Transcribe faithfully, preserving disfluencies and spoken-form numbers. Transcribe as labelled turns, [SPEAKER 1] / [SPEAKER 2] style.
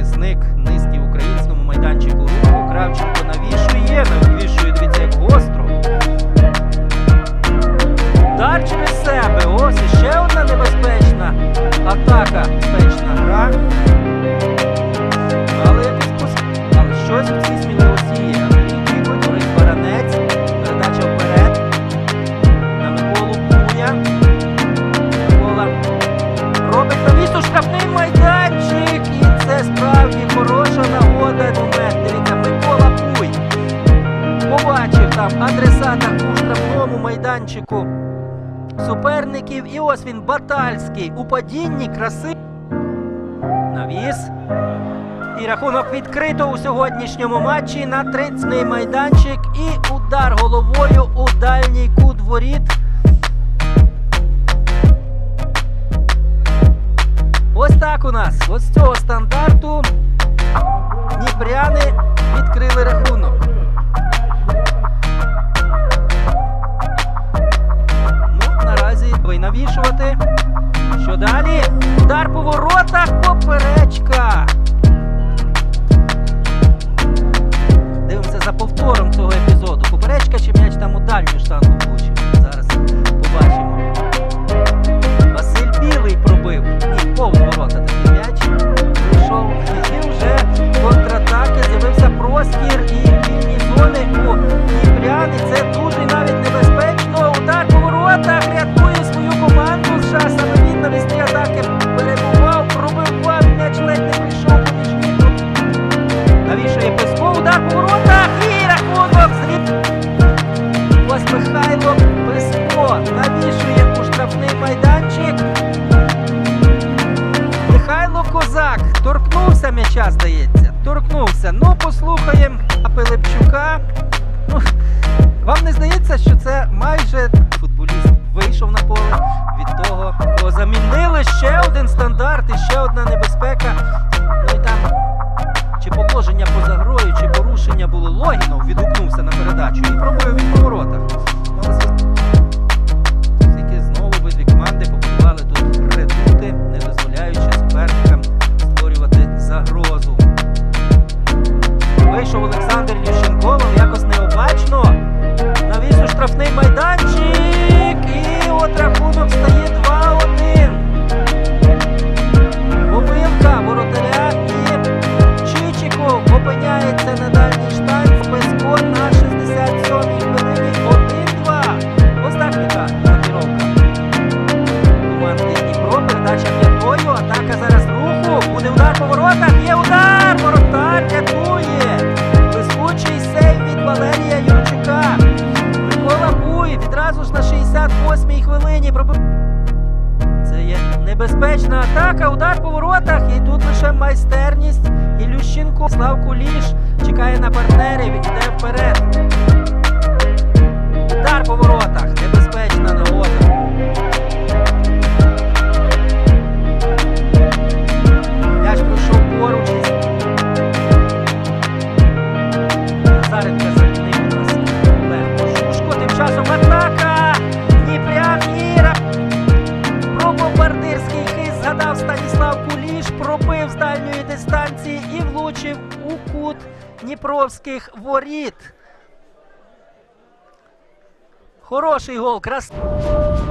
[SPEAKER 1] захисник низький в українському майданчику руху. Кравченко навішує, навішує, дивіться, як гостро. Удар через себе. Ось іще одна небезпечна атака. Безпечна гра. Але якось Але щось у цій сміливості є. Андрій Баранець. Передача вперед. На Миколу Буя. Микола робить навісу, штрафний майданчик. І це справді хороша нагода. Момент. Дивіться, Микола Буй побачив там адресата у штрафному майданчику суперників. І ось він, Батальський, у падінні, красивий. Навіс. І рахунок відкрито у сьогоднішньому матчі на тридцятий майданчик. І удар головою у дальній кут воріт. Ось так у нас. Ось з цього стандарту дніпряни відкрили рахунок. Ну, наразі ви навішувати. Що далі? Удар по воротах, поперечка. Дивимося за повтором цього епізоду. Поперечка чи м'яч там у дальню штангу влучив. Зараз побачимо. Василь Білий пробив. І повз ворота такий м'яч прийшов. І вже контратаки, з'явився простір і вільні зони у дніпрян. І це дуже навіть небезпечно. Удар по воротах, рятує свою команду. США саме він на вісні атаки перебував, пробивав, м'яч ледь не прийшов поміж ніг. Навішує Песко, удар по воротах і рахунок звід. Ось Михайло Песко навішує у штрафний майданчик. Михайло Козак торкнувся м'яча, здається. Торкнувся. Ну, послухаємо Пилипчука. Ну, вам не здається, що це майже футболіст вийшов на поле від того, кого замінили? Ще один стандарт і ще одна небезпека. Ну і там чи положення поза грою, чи порушення було. Логінов відгукнувся на передачу і пробив від поворотах. Тільки знову обидві команди побудували тут редути, не дозволяючи суперникам створювати загрозу. Вийшов Олександр Ющенко, якось необачно. Навіс у штрафний майданчик. І от рахунок стає два один. Помилка воротаря і Чичиков опиняється на дальній штанці. Песко на шістдесят сьомій хвилині один-два. Ось так яка маркіровка команди Дніпро. Передача п'ятою. Атака зараз руху. Буде удар по воротах. Є удар. Воротар рятує. Блискучий сейв від Валерія Юрчука. Микола Буй відразу ж на шістдесят восьмій хвилині пробив. Це є небезпечна атака, удар по воротах, і тут лише майстерність. Ілющенко, Слав Куліш чекає на партнерів, іде вперед. Удар по воротах, небезпечна нагода. М'яч пройшов поруч. Назаренка замінив у нас Олег Кожушко. Тим часом атака. Дніпрян Іра. Про бомбардирський хист згадав Станіслав Куліш. Пробив з дальньої дистанції і влучив у кут дніпровських воріт. Хороший гол. Крас...